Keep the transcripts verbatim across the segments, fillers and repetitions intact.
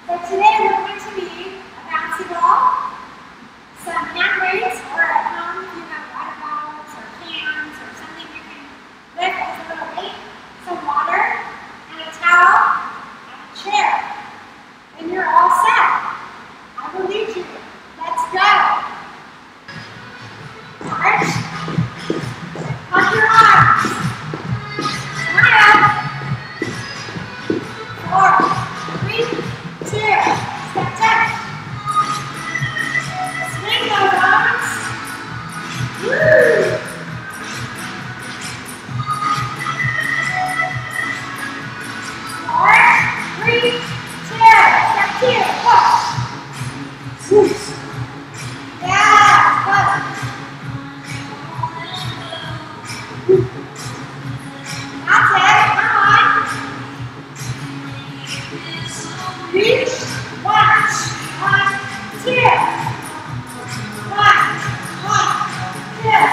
So today we're going to be a bouncy ball, some hand weights, or at home if you have water bottles or cans or something you can lift as a little weight, some water, and a towel, and a chair. And you're all set. I will lead you. Let's go. March. Up your arms. Smile. Four, three, two, step touch. Swing those arms. Woo! Four, three, two, step two, push. Whoosh. Yeah, push. That's it, come on. Reach, watch, one, two. One, one, two.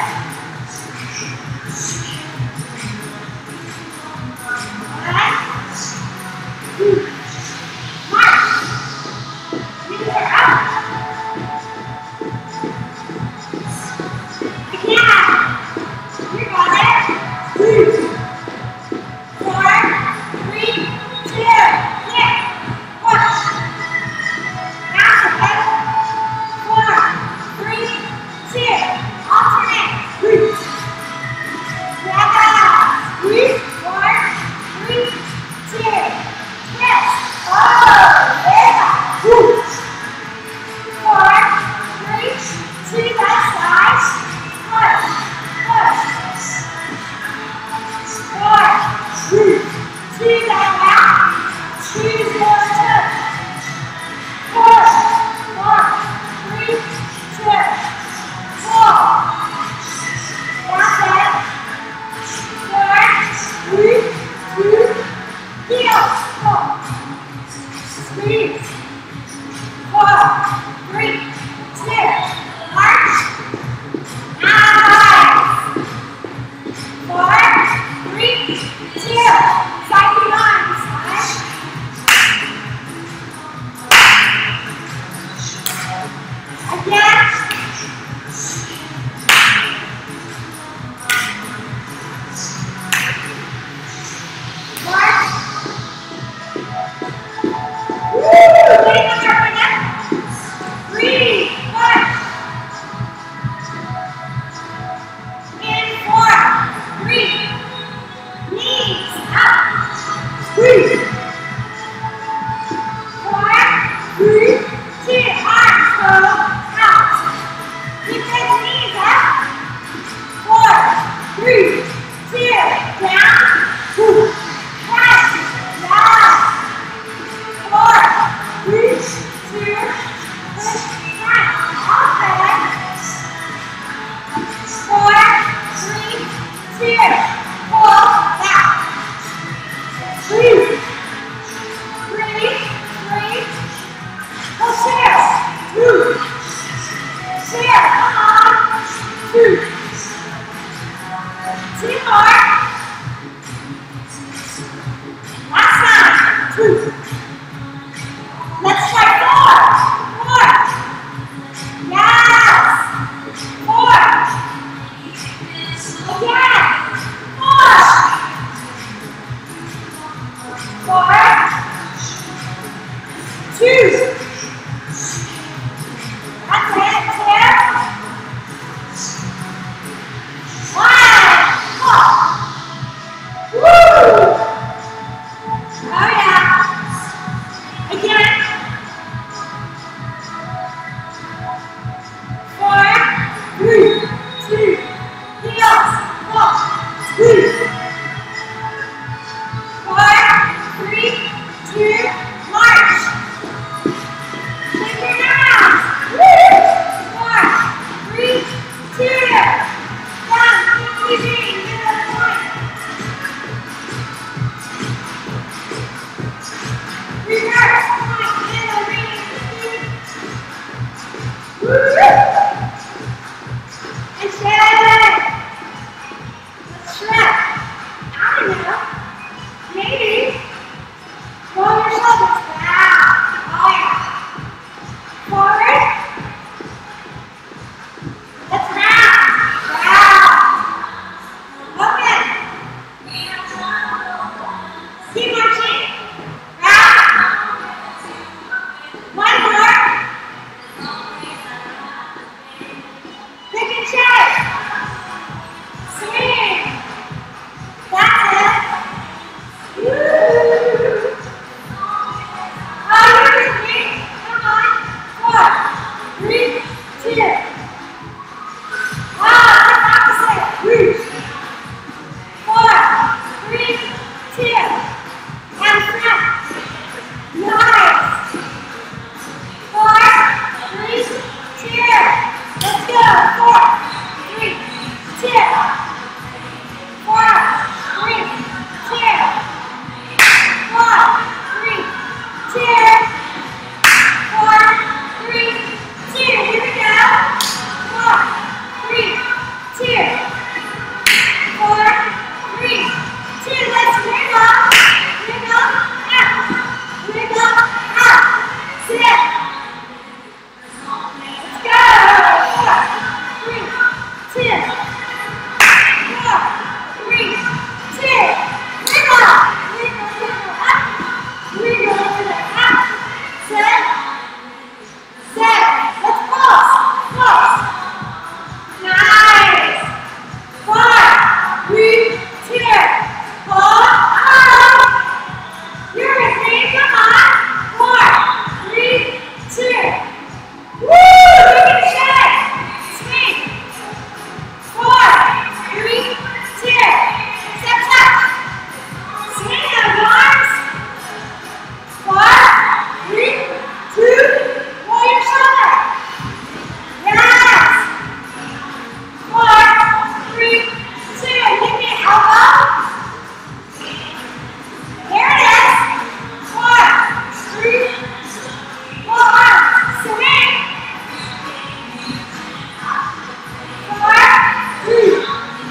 One, two, march. Knees are up. Again. You got it. Three, four, three, two, kick, push. That's it. Four, three, two, alternate. Three. Yeah. Three, four, three, two, twist. Oh, yeah. Woo. Four, three, two, left side. Push, push. Four, three, two, that back. Two, zero, two. Four, four, three, two, four. That's it. Four, three, two, heels. Four. Squeeze. Four, three, two, march. Nice. Four, three, two, side your arms. Again. March. Woo! Getting on your neck. Three, push. In four, three, knees up. Squeeze. Four, three, two, arms go out. Keep those knees up. Four, three, two, down. Two, press, down. Four, three, two, push, front. Open. Four, three, two, pull, back. Three, three, three, pull chair. Two, chair, come on. Two, two more. Last time. Two. Let's try four. Four. Yes. Four. Again. Four. Four. Two. That's it. Two. One. Four. Woo! Oh yeah. Again. Four, three, two, heels, four, three,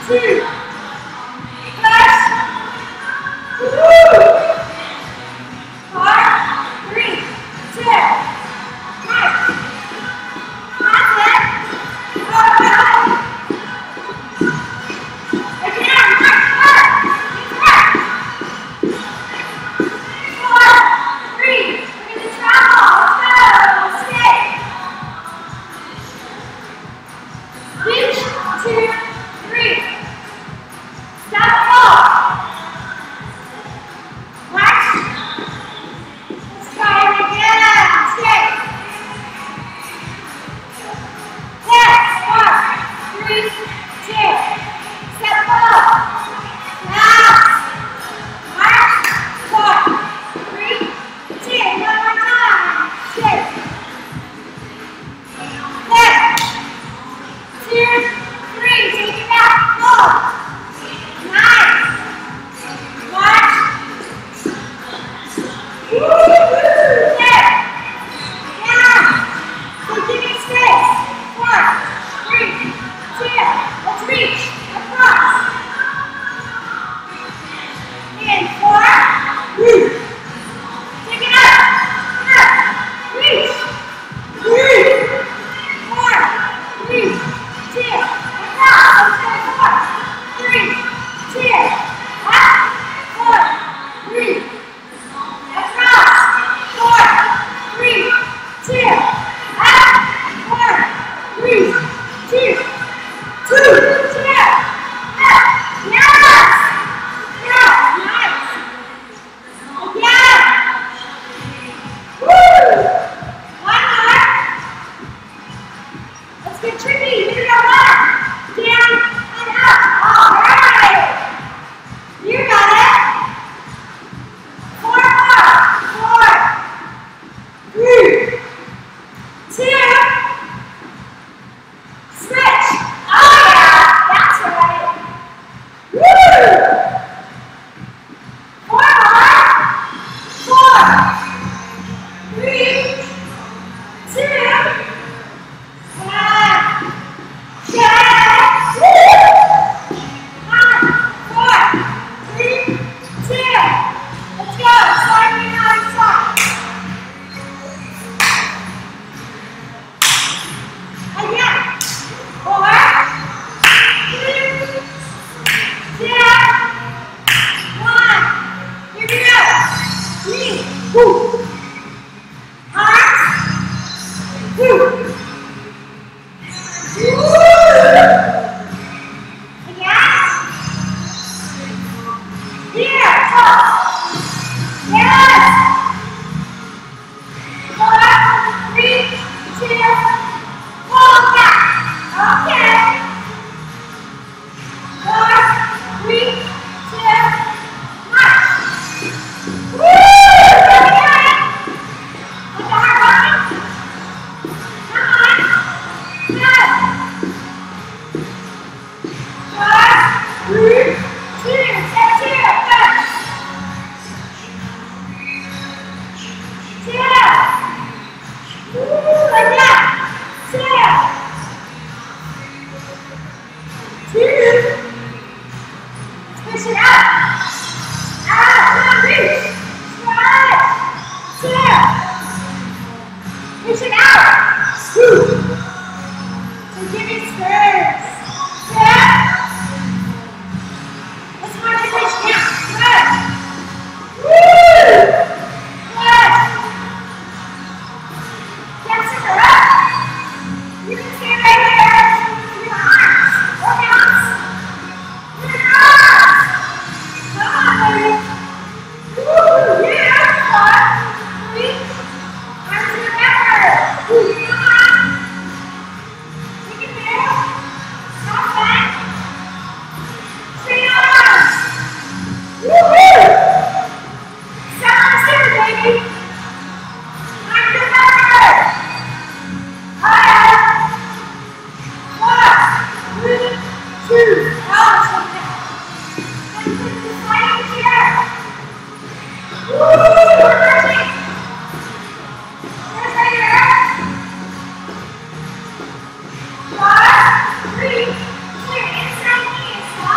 two, push, woo, four, three, two, nice, that's it, oh god, again, nice work, good work, four, three, we're gonna travel, let's go, stay, reach, two, three, step off, march, let's try it again, stay, yes, four, three, two, step off, last, march, four, three, two, one more time, stay, yes, two, three, take it back, four, nine, march, woo-hoo, six, down, so give me space, four, three, two, let's reach, across, in, four, woo, take it up, up, reach, woo, four, three, two, across, let's go, four, three, two, up, four, three, across, four, three, two, up, four, three, two, two, two, up, yes, yeah, nice, again, woo, one more, let's get tricky, here we go, one, down, and up, all right, you got it, four more, four, three, two, switch, oh yeah, that's right, woo, four more, four, three, two, one, yes, woo, one, four, three, two, let's go, slide me on slide, again, four, three, two, one, here we go, three, woo, arms, woo, woo, again, here, up, yes, four, three, two, hold back, okay, four, three, two, march, woo, again, with the heart working, come on, good, four, three, two, step two, push, two, woo, again, two, two, push it up, out, come on, reach, stretch, two, push it out, two, so give me space, two, let's march it push down, good, woo, good, get super up, you can stay right here, with your arms, or bounce, with your arms, come on baby, woo, yeah, four, three, arms together, woo, come on, take it there, stop back, straight arms, woo-hoo, seven, seven baby, arms together, alright, four, three, two, oh, it's okay, let's put the sliding chair, woo, we're marching, there's right here, four, three, two, inside knees,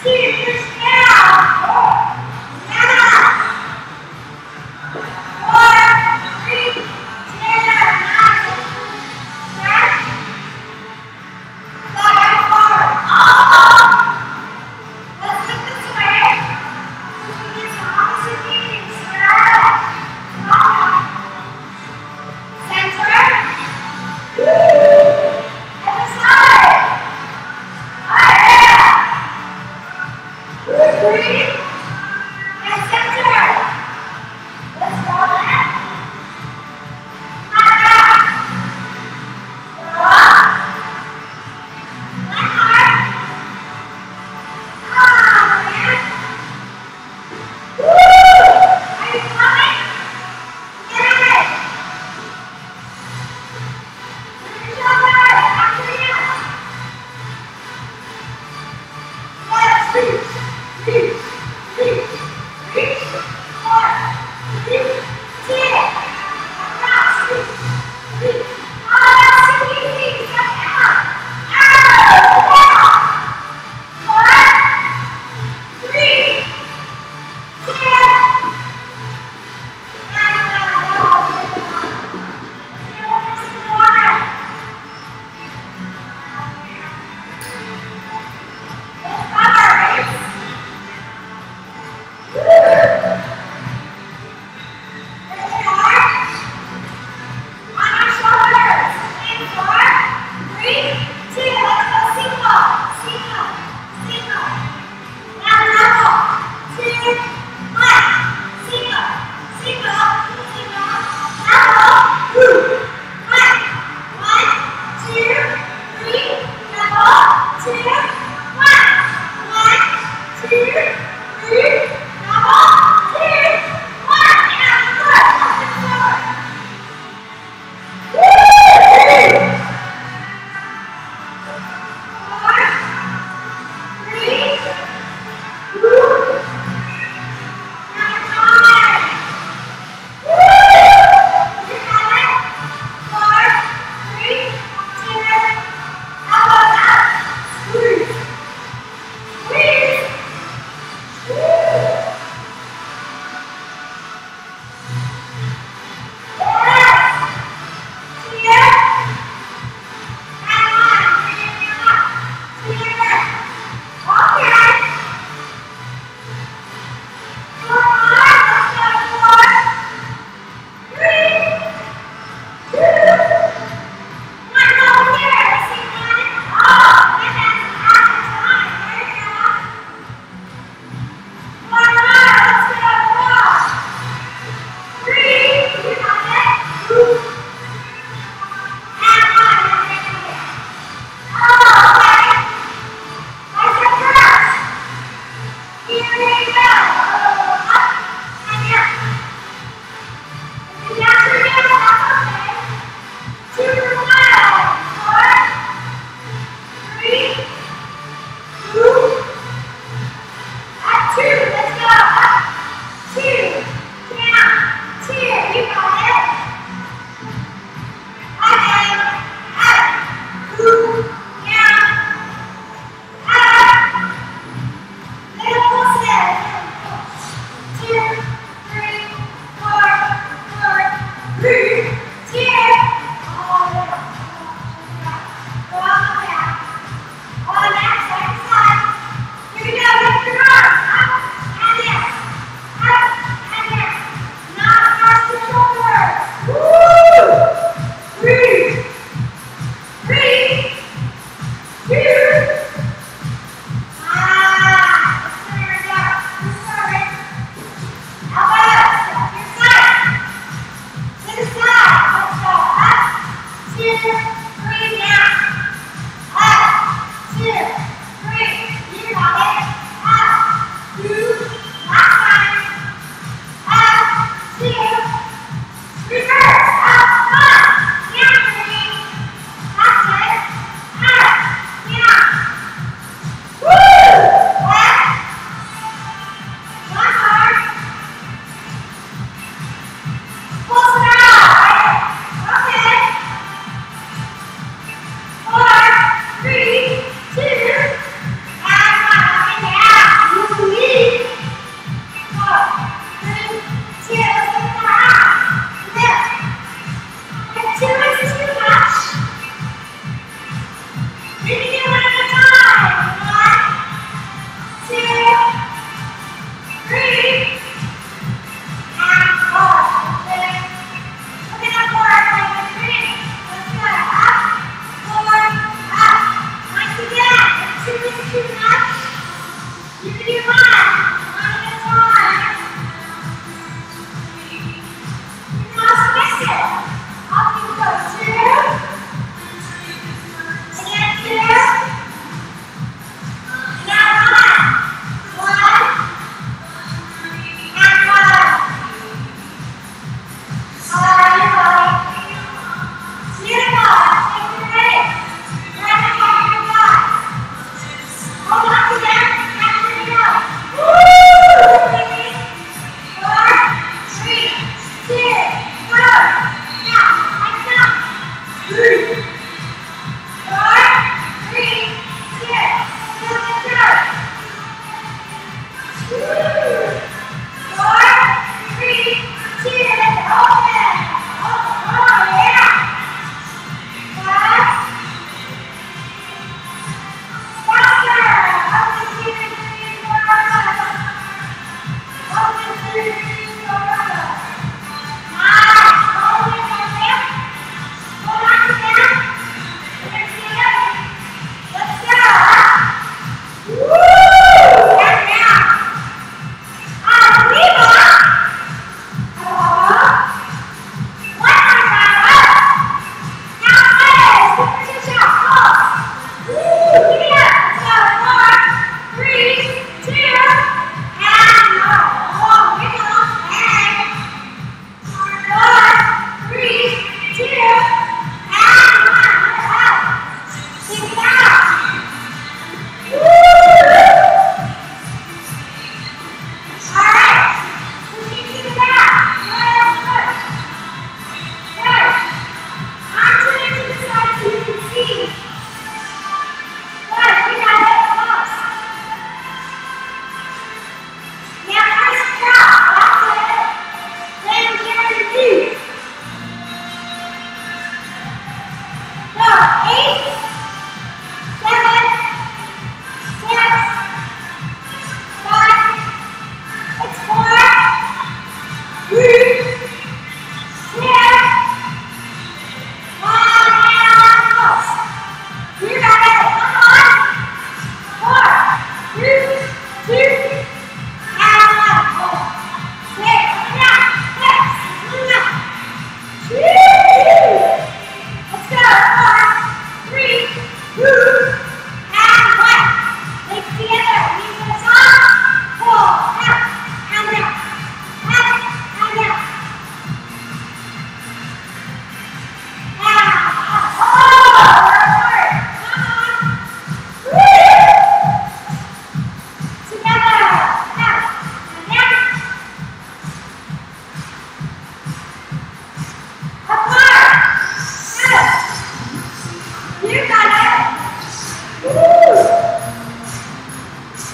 Three, two,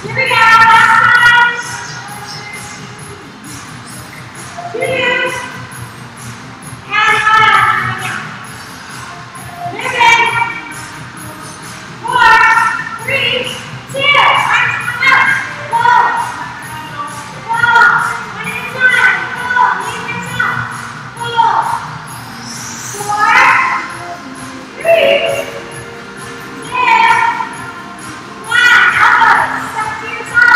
Here we go, last time. Two. And one. Move in. Four, three, two. Arms come up. Go. Go. One at a time. Go. Leave yourself. Go. Four, three, two, one. Elbows. Step to your side.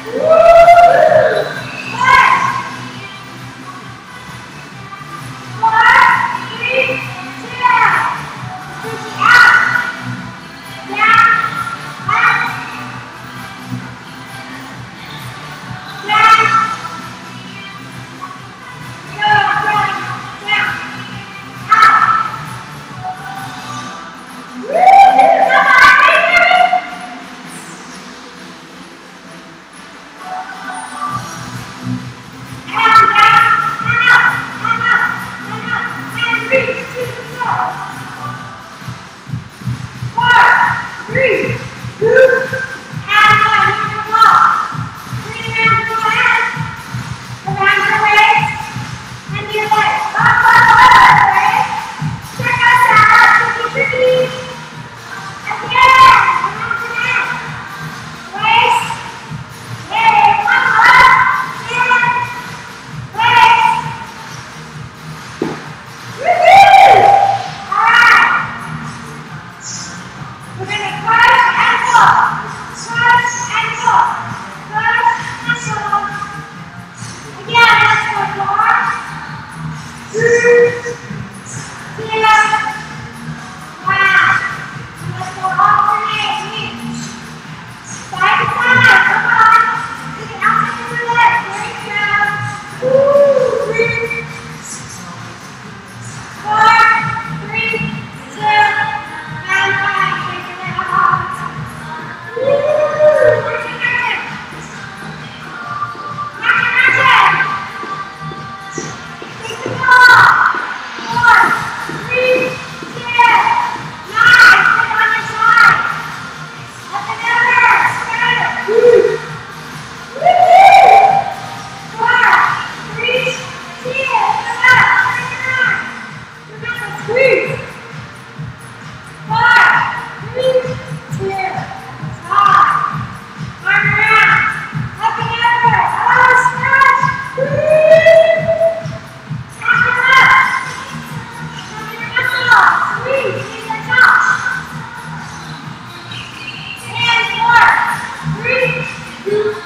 Three, two,